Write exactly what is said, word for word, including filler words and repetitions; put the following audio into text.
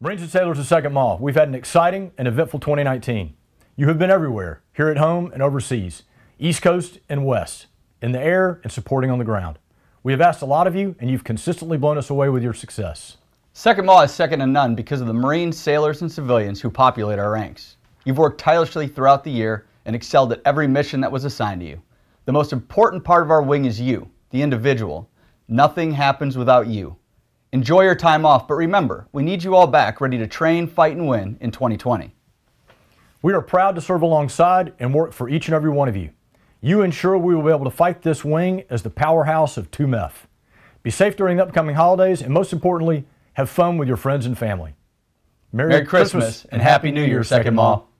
Marines and Sailors of second M A W, we've had an exciting and eventful twenty nineteen. You have been everywhere, here at home and overseas, East Coast and West, in the air and supporting on the ground. We have asked a lot of you, and you've consistently blown us away with your success. second M A W is second to none because of the Marines, sailors, and civilians who populate our ranks. You've worked tirelessly throughout the year and excelled at every mission that was assigned to you. The most important part of our wing is you, the individual. Nothing happens without you. Enjoy your time off, but remember, we need you all back ready to train, fight, and win in twenty twenty. We are proud to serve alongside and work for each and every one of you. You ensure we will be able to fight this wing as the powerhouse of two M E F. Be safe during the upcoming holidays, and most importantly, have fun with your friends and family. Merry, Merry Christmas, Christmas and Happy New Year, second M A W.